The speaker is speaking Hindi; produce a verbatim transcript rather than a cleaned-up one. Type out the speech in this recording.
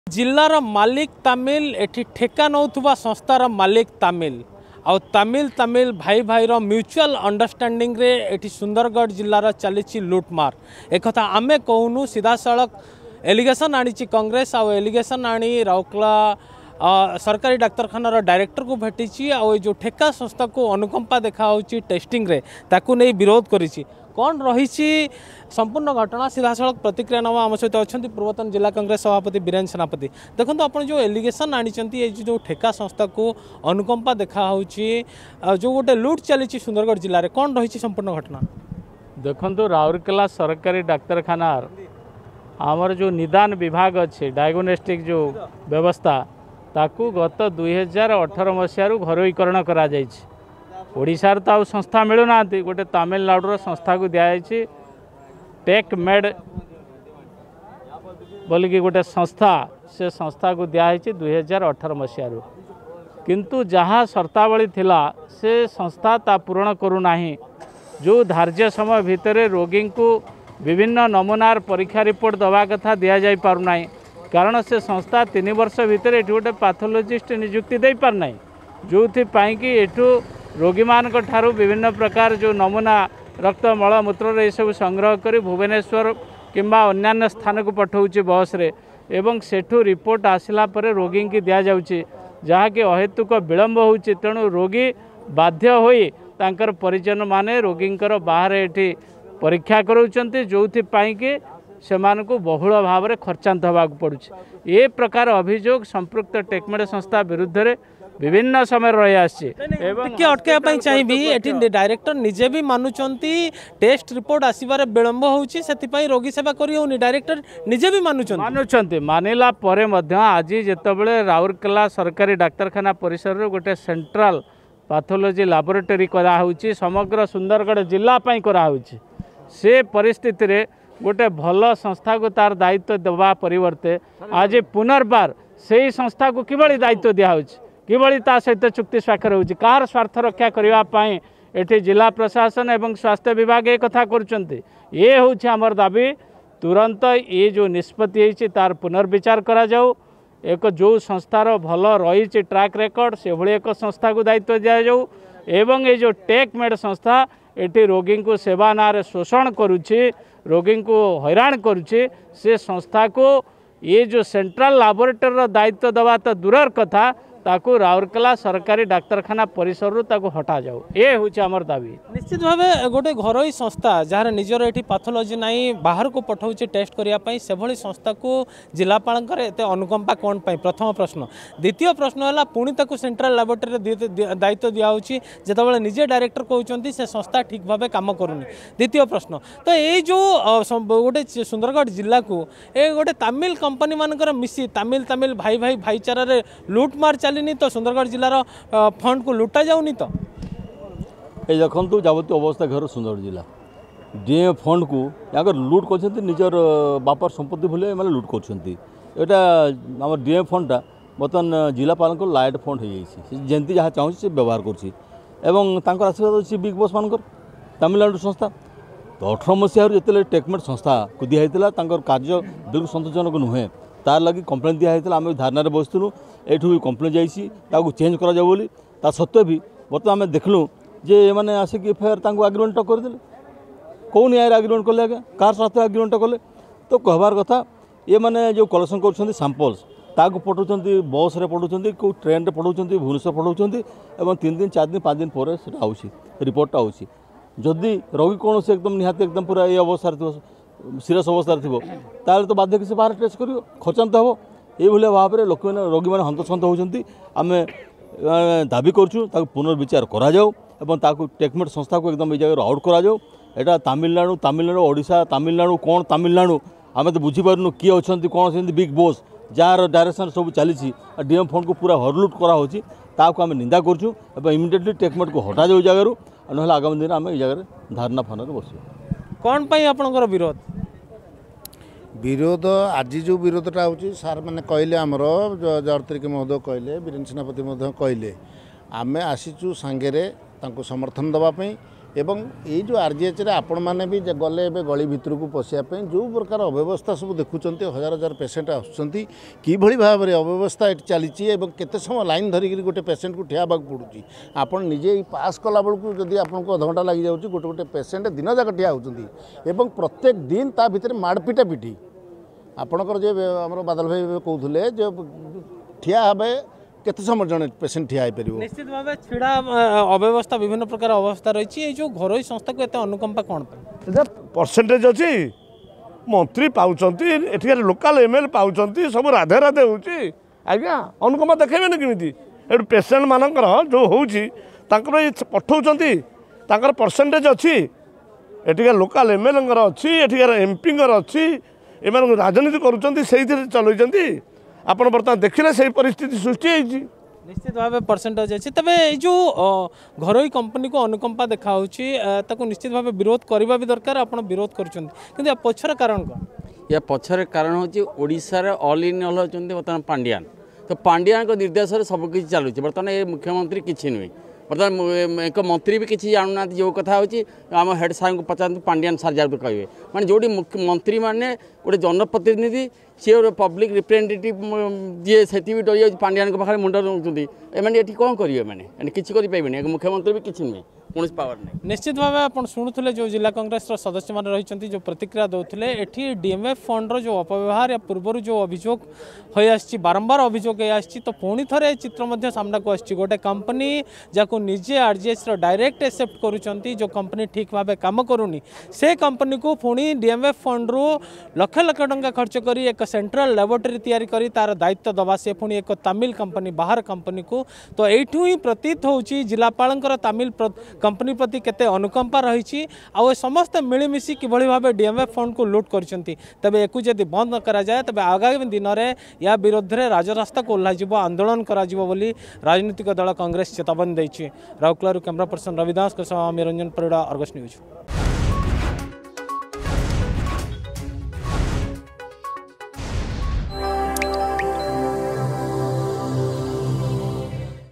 जिल्लार मालिक तामिल एठी ठेका नौथुवा संस्थार मालिक तामिल आउ तामिल तामिल भाई भाई रो म्यूचुअल अंडरस्टैंडिंग रे एठी सुंदरगढ़ जिल्लार चली लुटमार एक आमे कहूनु सीधा सड़क एलिगेशन आनी कांग्रेस आउ एलिगेशन आनी राउरकेला सरकारी डाक्तरखानार डायरेक्टर को भेटी आउ जो ठेका संस्था को अनुकंपा देखा टेस्टिंग रे ताकू नहीं विरोध करिछि कौन रही संपूर्ण घटना सीधा सड़क प्रतिक्रिया नवा आम सहित अच्छा पूर्वतन जिला कांग्रेस सभापति वीरेन्द्र सेनापति देखो आप जो एलिगेशन आनी जो ठेका संस्था को अनुकंपा देखा जो गोटे लुट चली सुंदरगढ़ जिले में कौन रही संपूर्ण घटना देखो राउरकेला सरकारी डाक्तरखाना आमर जो निदान विभाग अच्छे डायग्नोस्टिक जो व्यवस्था ताकू गत दुई हजार अठर मसीह घरोईकरण करा जाइछि ओडिशार तो आउ संस्था मिलूना गोटे तमिलनाडुर संस्था को दिखाई टेक मेड बोलिकी गोटे संस्था से संस्था को दिखाई दुई हजार अठर मसीह किंतु जहाँ शर्तावली थिला से संस्था ता पूरण करूना जो धार्य समय भितर रोगी को विभिन्न नमूनार परीक्षा रिपोर्ट दवा कथा दि जा पारना कारण से संस्था तीन वर्ष भितर ये गोटे पैथोलॉजिस्ट नियुक्ति दे पारना जो कि एठू रोगी मान ठारू विभिन्न प्रकार जो नमूना रक्त मलमूत्र ये सब संग्रह कर भुवनेश्वर किंबा अन्य स्थान को पठाऊँ बस रे एवं सेठू रिपोर्ट आसला परे रोगी की दि जाऊँगी जहाँकि अहेतुक विलम्ब होउछि तेणु रोगी बाध्य होई तांकर परिजन माने रोगींकर बाहर एठी परीक्षा कराउछन्ति जोथि पाई कि सेमान को बहुल भाव में खर्चांत होगा पड़ुछि ए प्रकार अभियोग संपृक्त टेकमेड संस्था विरुद्ध रे विभिन्न समय रही अटकवाई चाहिए डायरेक्टर निजे भी मानुचंती टेस्ट रिपोर्ट आसबार विलम्ब होउछि सेतिपई रोगी सेवा करी होनी डायरेक्टर निजे भी मानुचंती मानुचंती मानिला परे मध्य आज जेतेबेले राउरकेला सरकारी डाक्तरखाना परिसर रे गोटे सेंट्रल पैथोलॉजी लैबोरेटरी करा होउछि समग्र सुंदरगढ़ जिला पई करा होउछि से परिस्थिति रे गोटे भल संस्था को तार दायित्व देवा परिवर्ते आज पुनर्बार से ही संस्था को किभली दायित्व दिया होउछि किभली ता सहित चुक्ति स्वाक्षर होउछि कार स्वार्थ रक्षा करबा पई एठी जिला प्रशासन एवं स्वास्थ्य विभाग ए कथा करूछन्ति ये होउछि हमर दाबी तुरंत ये जो निष्पत्ति होइछि तार पुनर्विचार करा जाऊ एक जो संस्थार भल रही ट्रैक रेकर्ड से भली एक संस्था को दायित्व दिया जाऊ एवं ये जो टेक मेड संस्था एटी रोगी को सेवा ना शोषण करुछि रोगी को हैरान करुछि से संस्था को ये जो सेंट्रल लैबोरेटरी दायित्व दवा तो दूरर कथा ताकू राउरकेला सरकारी डाक्तरखाना परिसर ताकू हटा जाऊ ये हूँ आमर दाबी निश्चित भाव गोटे घरोई संस्था जार निजर ये पैथोलॉजी नहीं बाहर को पठाऊँ टेस्ट करने से भली संस्था को जिलापाल एत अनुकंपा कौन पाई प्रथम प्रश्न द्वितीय प्रश्न है पुणी ताकू सेंट्रल लैबोरेटरी दायित्व दिखाऊँगी जितेबाला निजे डायरेक्टर कहते से संस्था ठीक भाव काम करूनी द्वितीय प्रश्न तो ये जो गोटे सुंदरगढ़ जिला को ये गोटे तमिल कंपनी मानकर मिसी तमिल तमिल भाई भाई भाईचारा लुटमार चलनी तो सुंदरगढ़ जिलार फंड को लुटा जाऊनी तो ये देखु जावतीय अवस्था घर सुंदरगढ़ जिला डीएम फंड को यहाँ लुट कर निजर बापर संपत्ति भले मैंने लुट कर डीएम फंडटा बर्तमान जिलापाल लाइट फंड हो जमी जहाँ चाहूँ से व्यवहार कर आशीर्वाद अच्छी बिग बॉस मान तमिलनाडु संस्था तो अठर मसीह जो टेकमेड संस्था को दिखाई कार्य बिल्कुल सन्तोषजनक नुहे तार लगी कम्प्लेन दिखाई आम धारना बसलु एठू कम्प्लेन जाइए चेंज करा जाओ बोली ता सत्वे भी बर्तमान आम देखलु जे मैंने आसिक एफआईआर आग्रिमेंट करदे कौन यार आग्रिमेंट कले आगे कार साथ आग्रिमेंट कले तो कहबार कथा ये मैंने जो कलेक्शन कर सैंपल्स ताकू पठाऊँ बस रे पठाऊँ कौ ट्रेन रे पठाऊँ भुवनेश्वर पठाऊँ तीन दिन चार दिन पाँच दिन पर आउसी रिपोर्टा आउसी जदि रोगी कौन से एकदम निहाती एकदम पूरा ये अवस्था सीरियस अवस्था थोड़ा तो बाध्य किसी बाहर टेस्ट कर खर्चांत हम ये भाव में लोक मैंने रोगी मैंने हंतसंत होती आम दाबी करूँ पुनर्विचार कराऊ टेकमेड संस्था को एकदम ये जगह आउट कराऊ यहाँ तमिलनाडु तमिलनाडु ओडिशा तमिलनाडु कौन तमिलनाडु आम तो बुझीपारूँ किए अच्छा कौन से बिग बॉस जार डायरेक्शन सब चली डीएम फंड को पूरा हरलुट कराऊँगी ताकू आम निंदा करूँ इमिडिएटली टेकमेड को हटा जाऊ जगार ना आगामी दिन आम ये जगह धारणा फान बस कौन पाई आपनकर विरोध विरोध आज जो विरोधटा हो सार मैंने कहले आमर जर्तरिक महोदय कहले वीरेन्द्र सेनापति कहले आम आसीचु सांगे समर्थन दवाई एवं ये जो आरजीएच रे आपण मैंने भी गले एवं गली भितर को पशियापी जो प्रकार अव्यवस्था सब देखुंत हजार हजार पेसेंट आसुँच कि भाव में अव्यवस्था ये चली केते समय लाइन धरिक गोटे पेसेंट को ठिया पड़ुची आपड़ निजे पास कला बेलू जदि आपको अध घंटा लग जाऊँगी गोटे गोटे पेसेंट दिन जाक ठिया होती प्रत्येक दिन ता भितर माड़पिटा पिटी आपणकर जे आम बादल भाई कहते जो ठिया हे केते समय जन पेसेंट ठिया हो पार निश्चित भाव छीड़ा अव्यवस्था विभिन्न प्रकार अवस्था रही जो घरोई संस्था को एत अनुकंपा कौन परसेंटेज अच्छी मंत्री पाँच लोकाल एमएल पाँच सब राधे राधे होची आज्ञा अनुकंपा देखेबे केमी एटू पेसेंट मानकर जो होची पठाऊँ परसेंटेज अच्छी एटिका लोकाल एमएल अच्छी एटिकार एमपी अच्छी एम राजनीति करुँच चलती आपण बर्तमान देखिले से परिस्थिति सृष्टि होती निश्चित भाव परसेंटेज अच्छी तबे जो घरोई कंपनी को अनुकंपा देखा निश्चित भाव विरोध करने भी दरकार आप विरोध कर पछर कारण कौन या पछर कारण हूँ ओडिशार ऑल इन ऑल होती बर्तमान पांड्यान तो पांड्यान निर्देश सबकि चलुच बर्तमान ये मुख्यमंत्री किसी नुहे बर्तमान एक मंत्री भी किसी जानूना जो कथा होची आम हेड साहब को पचार पांड्यान सार जार कहे माने जो मंत्री माने गोटे जनप्रतिनिधि सी पब्लिक रिप्रेजेंटेटिव जी से डरी पांड्यान पाखे मुंड रोचे एम कौन करेंगे मैंने किसी करें मुख्यमंत्री भी किसी नुहे कौन पावर नहीं निश्चित भाव आप शुणुले जो जिला कांग्रेस सदस्य मैंने रही जो प्रतिक्रिया दौते एटी डीएमएफ फंड जो अपव्यवहार या पूर्व जो अभियोग हो बारंबार अभियोग तो पुणी थे चित्र सामना को आसी गोटे कंपनी जहाँ निजे आरजीएच डायरेक्ट एक्सेप्ट करुँच जो कंपनी ठीक भाव काम करूनी से कंपनी को पुणी डीएमएफ फंड रु लक्ष लक्ष टंका खर्च कर एक सेंट्रल लैबोरेटरी तैयारी करी तार दायित्व दबा से पुणी एक तमिल कंपनी बाहर कंपनी को तो यू ही प्रतीत होची जिलापाल तमिल कंपनी प्रति केते अनुकंपा रही आ समस्त मिलमिशी किभली भाव डीएमएफ फंड को लुट करछंती तबे एकु जदि बंद करा जाए तबे आगामी दिन में या विरोध में राजरास्ता को ओह्ल आंदोलन करा बोली राजनीतिक दल कांग्रेस चेतावनी देछि। राउरकेला कैमरा पर्सन रविदास के सह निरंजन परिड़ा, अर्गस न्यूज।